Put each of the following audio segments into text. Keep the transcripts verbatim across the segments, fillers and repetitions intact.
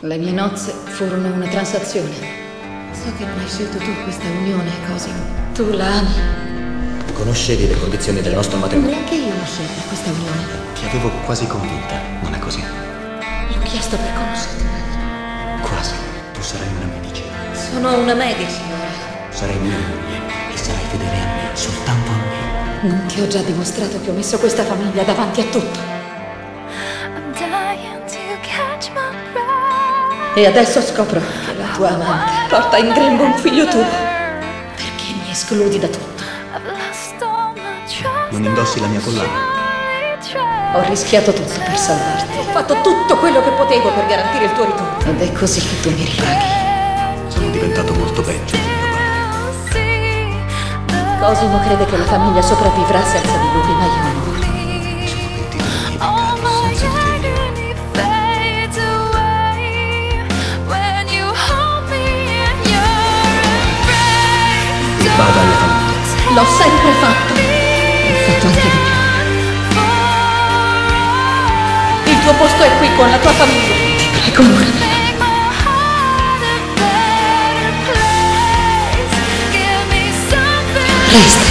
Le mie nozze furono una transazione. So che non hai scelto tu questa unione, Cosimo. Tu la ami. Conoscevi le condizioni del nostro matrimonio? Neanche io l'ho scelta questa unione. Ti avevo quasi convinta, non è così? L'ho chiesto per conoscerti meglio. Quasi. Tu sarai una medici. Sono una medici ora. Sarai mia moglie e sarai fedele a me, soltanto a me. Non ti ho già dimostrato che ho messo questa famiglia davanti a tutto? E adesso scopro che la tua amante porta in grembo un figlio tuo. Perché mi escludi da tutto? Non indossi la mia collana? Ho rischiato tutto per salvarti. Ho fatto tutto quello che potevo per garantire il tuo ritorno. Ed è così che tu mi ripaghi. Sono diventato molto peggio di mio padre. Cosimo crede che la famiglia sopravvivrà senza di lui, ma io no. Mi sono pentito dei miei peccati senza di te. Vada alla famiglia. L'ho sempre fatto. L'ho fatto anche di più. Il tuo posto è qui con la tua famiglia. Ti prego, amore. Resta.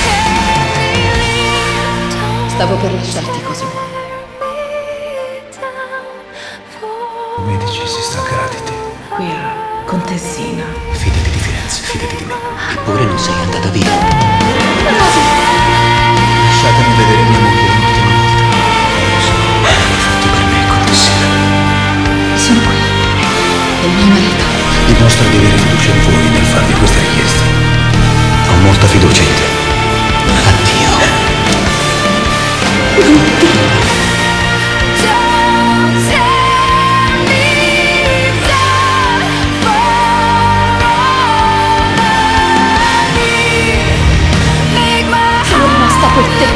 Stavo per lasciarti, Cosimo. I medici si stancherà di te. Qui a Contessina. Fidati di Firenze, fidati di me. Eppure non sei andata via. Lasciatemi vedere mia moglie l'ultima volta. Lo so, hai fatto per me, Contessina. Sono qui. È il mio marito. Dimostro di avere fiducia in voi nel farvi queste richieste. Ho molta fiducia in te. Addio. Sono rimasta per te.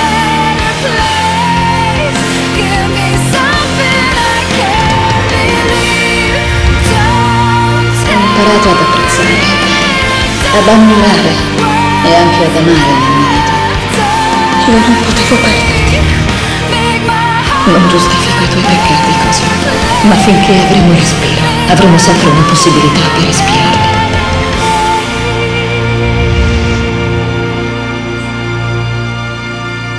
Ho imparato ad apprezzare, ad ammirare e anche ad amare mio marito. Io non potevo perderti. Non giustifico i tuoi peccati, Cosimo, ma finché avremo respiro, avremo sempre una possibilità di respirare.